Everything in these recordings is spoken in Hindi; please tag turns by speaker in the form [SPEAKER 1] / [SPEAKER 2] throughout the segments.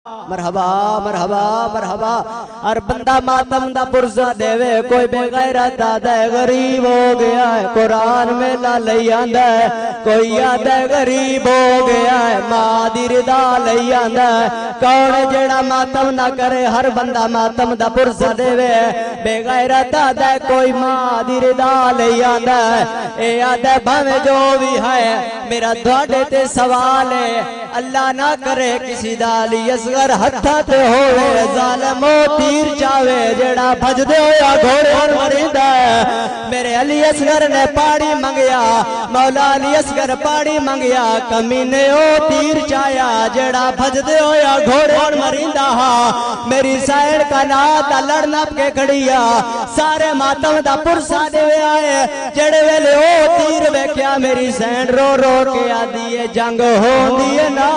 [SPEAKER 1] मरहबा मरहबा मरहबा। और बंदा मातम दा पुरसा देवे कोई बेगैरत आदा गरीब हो गया है, कुरान में ला लई आंदा है। कोई आदा गरीब हो गया है, मां दी रिदा लई आंदा है। कौन जेड़ा मातम ना करे, हर बंदा मातम दा पुरसा देवे बेगैरत आदा कोई मां दी रिदा लई आंदा है। ए आदा भावे जो भी है, मेरा तुहाडे ते सवाल है, अल्लाह ना करे किसी दा अली असगर हत्था ते होवे, जालिमो तीर चावे जेड़ा भजदे होया घोड़े मरिंदा है। मेरे अली असगर ने पाड़ी मंगया, मौला अली असगर पाड़ी मंगया, कमीने ओ तीर चाया जेड़ा भजदे होया घोड़े मरिंदा हा। मेरी साइड का नात लड़ना के खड़िया, सारे मातम दा पुरसा देवे आए, जेड़े वेले ओ तीर वेख्या मेरी सैन रो रो के आदी है जंग होंदी है ना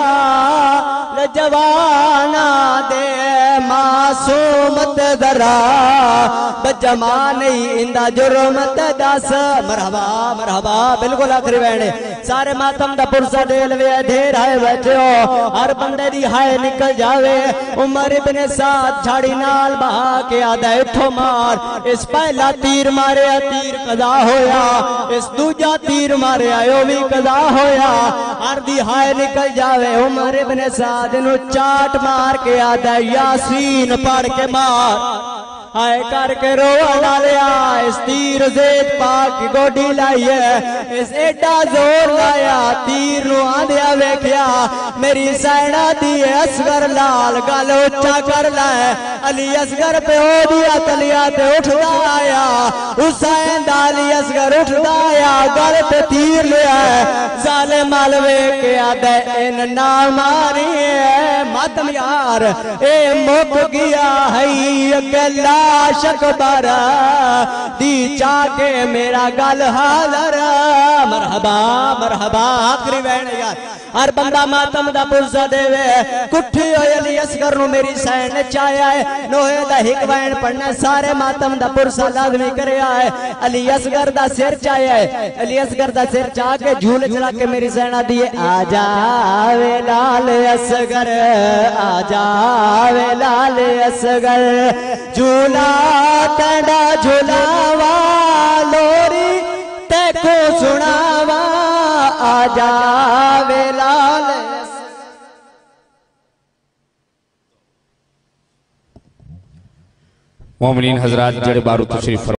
[SPEAKER 1] जवाना दे मासूमत दरा बजमा नहीं इंदा जुर्मत दस। मरहबा मरहबा बिल्कुल आखिरी बहने सारे मातम दा पुरसा दे लवे ढेर है बैठे हो, हर बंदे दी हाय निकल जावे। उमर इब्ने साद झाड़ी नाल बहा के आदा उठो मार, इस पहला तीर मारे तीर कदा होया, इस दूजा तीर मारे ओ भी कदा होया, हर दी हाय निकल जावे। उमर इब्ने साद नु चाट मार के आदा यासीन पढ़ के मार, हाय करके रोवा लिया। इस तीर जेद पाक गोडी लाई है, इस एडा जोर लाया तीर नु आंदिया वेख्या मेरी सैना दी असगर लाल गल उच्चा कर लै। अली असगर पे हो दिया तलिया ते उठदा आया, हुसैन दा अली असगर उठदा आया गल पे तीर लिया। जालिम अलवे के आदे इन ना मारी मातम यार ए मुक गया है अकेला शकबर दी चाके मेरा गल हालर। मरहबा मरहबा आखिरी बहन यार, हर बंदा मातम दा पुरसा देवे कुठी होई अली असगर नु मेरी सैन चाया है। नोहे दा हिक बहन पढ़ना सारे मातम दा पुरसा लाजमी करया है। अली असगर दा सिर चाया है, अली असगर दा सिर चा के झूले चला के मेरी सैना दिए आजा वे लाल असगर, आजा वे लाल असगर, झूला तड़ा झूलावा लोरी तेको सुनावा, आजा वे लाल।
[SPEAKER 2] मोमिनीन हजरात जड़े बारू तशरीफ